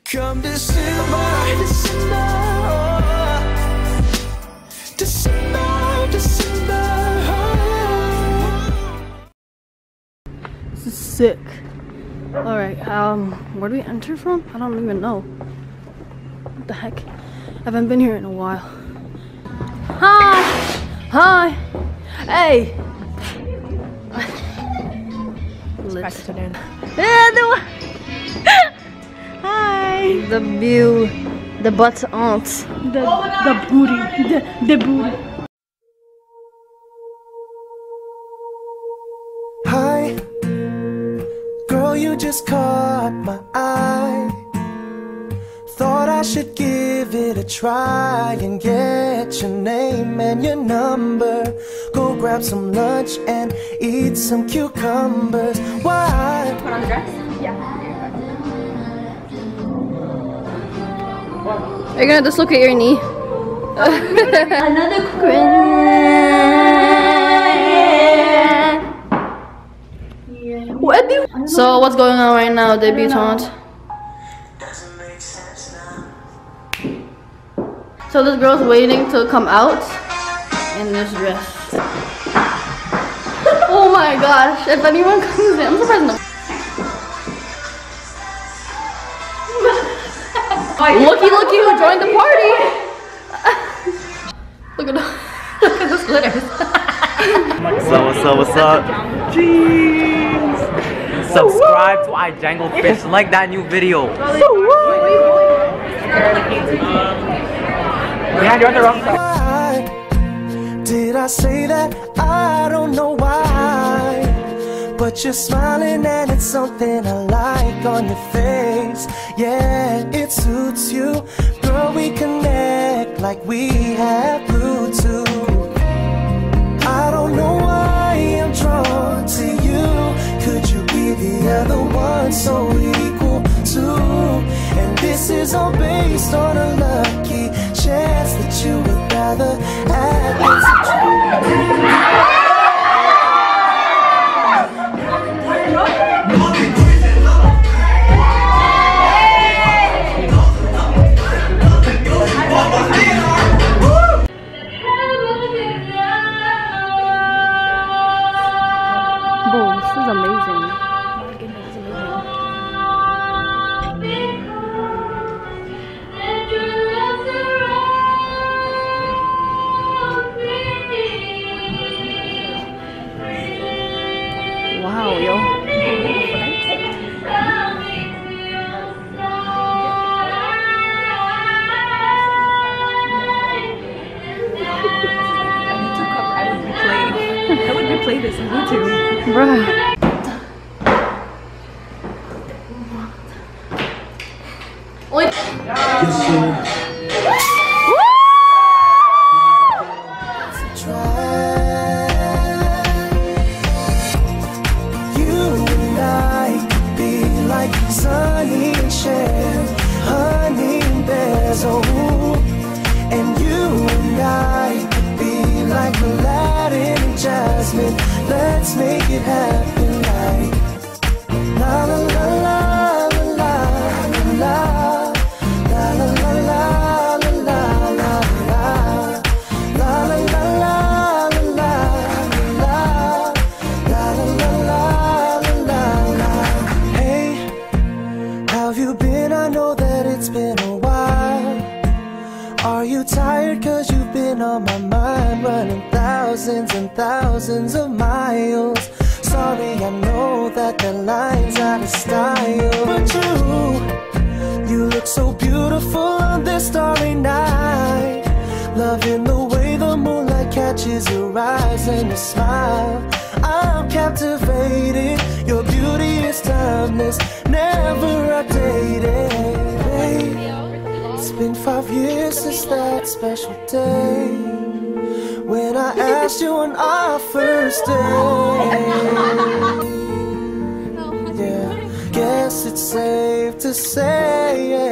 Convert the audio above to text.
Come December, December, December, December. This is sick. Alright, where do we enter from? I don't even know. What the heck? I haven't been here in a while. Hi! Hi! Hey! Let's yeah, hi! The view, the butt aunts, the booty, the booty. Hi, girl, you just caught my eye. Thought I should give it a try and get your name and your number. Go grab some lunch and eat some cucumbers. Why? Put on the dress? Yeah. Are you gonna dislocate your knee? Another cringe. So what's going on right now, debutante? So this girl's waiting to come out in this dress. Oh my gosh, if anyone comes in, I'm surprised no. Looky who joined the party! Look at the glitters. What's up? Jeez! Subscribe to I Jangled Fish, like that new video. Yeah, you're on the wrong side. Why did I say that? I don't know why. But you're smiling and it's something I like on your face. Yeah, it suits you. Girl, we connect like we have Bluetooth. I don't know why I'm drawn to you. Could you be the other one so equal to? And this is all based on a lucky chance that you would rather have this. Bro, this is amazing. Oh my goodness, this is amazing. Wow, yo. I would replay this on YouTube. Bruh. Wait. You and I could be like Sunny and Cher, honey and bears, oh. And you and I could be like Aladdin and Jasmine. Let's make it happen like la la la la la la la la la la la la la la la la la la. Hey, how have you been? I know that it's been a while. Are you tired? Cause you've been on my mind, running thousands and thousands of miles. Sorry, I know that the line's out of style, but you look so beautiful on this starry night. Loving the way the moonlight catches your eyes and your smile. I'm captivated, your beauty is timeless, never outdated. Babe, it's been 5 years since that special day when I asked you on our first date. Yeah, guess it's safe to say